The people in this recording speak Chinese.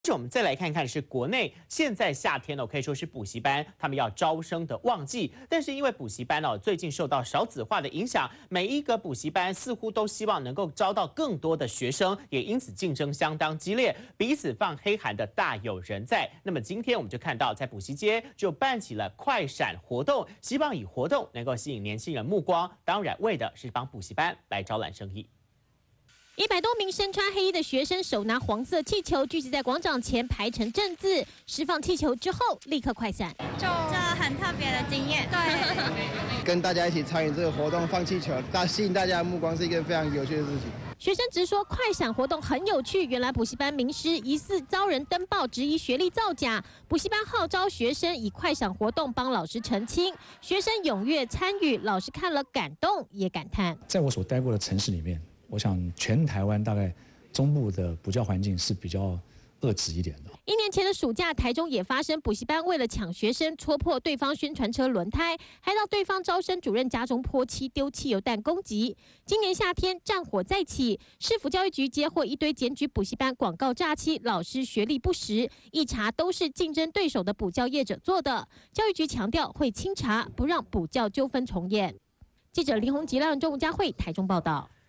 我们再来看看是国内，现在夏天可以说是补习班他们要招生的旺季，但是因为补习班最近受到少子化的影响，每一个补习班似乎都希望能够招到更多的学生，也因此竞争相当激烈，彼此放黑函的大有人在。那么今天我们就看到，在补习街就办起了快闪活动，希望以活动能够吸引年轻人目光，当然为的是帮补习班来招揽生意。 100多名身穿黑衣的学生手拿黄色气球，聚集在广场前排成阵字。释放气球之后，立刻快闪， 这很特别的经验。对， 跟大家一起参与这个活动，放气球，吸引大家的目光是一件非常有趣的事情。 学生直说快闪活动很有趣，原来补习班名师疑似遭人登报质疑学历造假，补习班号召学生以快闪活动帮老师澄清，学生踊跃参与，老师看了感动也感叹。 在我所待过的城市里面，我想全台湾大概中部的补教环境是比较遏制一点的。 1年前的暑假，台中也发生补习班为了抢学生，戳破对方宣传车轮胎，还到对方招生主任家中泼漆、丢汽油弹攻击。今年夏天战火再起，市府教育局接获一堆检举补习班广告诈欺，老师学历不实，一查都是竞争对手的补教业者做的。教育局强调会清查，不让补教纠纷重演。记者林宏吉、赖文忠、吴佳慧台中报道。